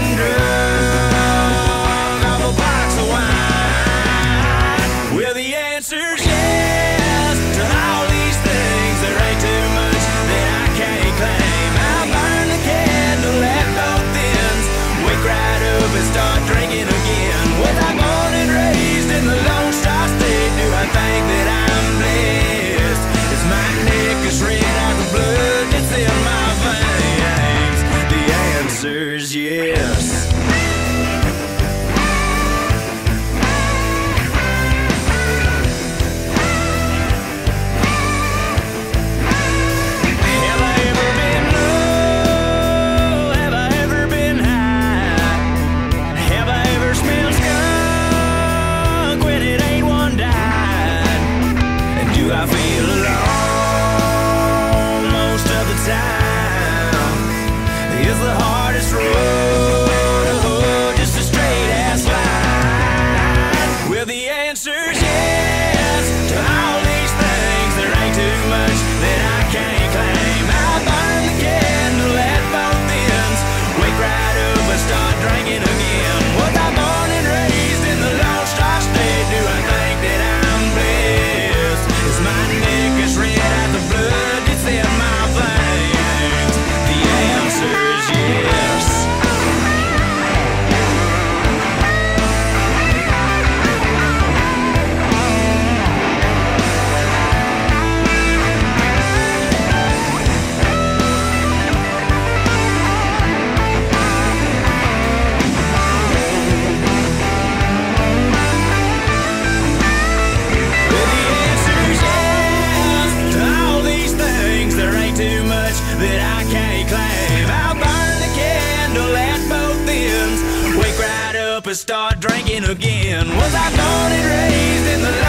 and drug off a box of wine. Well, the answer's yes to all these things. There ain't too much that I can't claim. I'll burn the candle at both ends, wake right up and start drinking again. Was I born and raised in the Lone Star State? Do I think that I'm blessed? Is my neck as red as the blood that's in my veins? The answer's yes. That I can't claim. I'll burn the candle at both ends, wake right up and start drinking again. Was I born and raised in the